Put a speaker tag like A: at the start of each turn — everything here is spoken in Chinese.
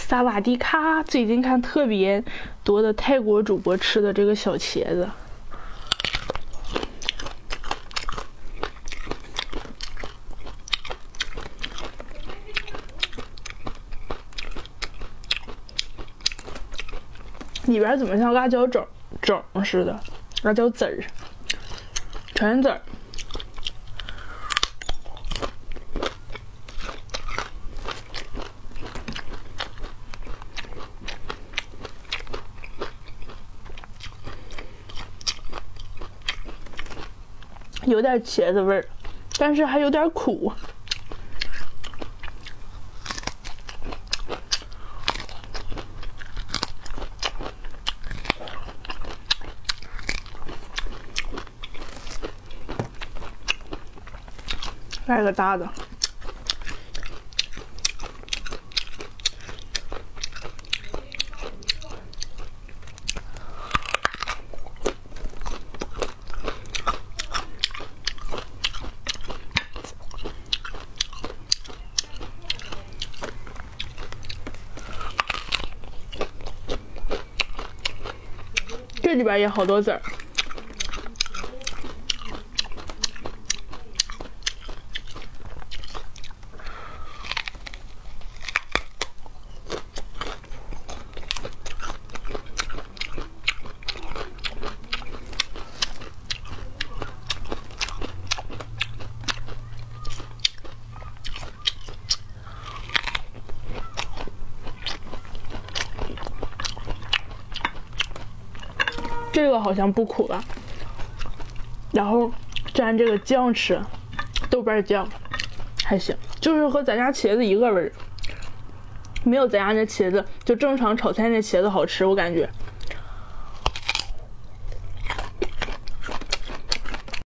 A: 萨瓦迪卡！最近看特别多的泰国主播吃的这个小茄子，里边怎么像辣椒整似的？辣椒籽儿，全是籽儿。有点茄子味儿，但是还有点苦。来个大的。这里边也好多籽儿。这个好像不苦吧，然后蘸这个酱吃，豆瓣酱还行，就是和咱家茄子一个味儿，没有咱家那茄子就正常炒菜那茄子好吃，我感觉。